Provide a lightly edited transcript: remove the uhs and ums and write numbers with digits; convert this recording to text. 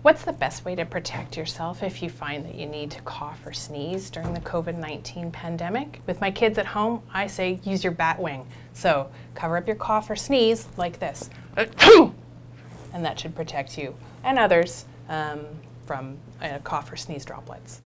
What's the best way to protect yourself if you find that you need to cough or sneeze during the COVID-19 pandemic? With my kids at home, I say use your bat wing. So cover up your cough or sneeze like this. And that should protect you and others from cough or sneeze droplets.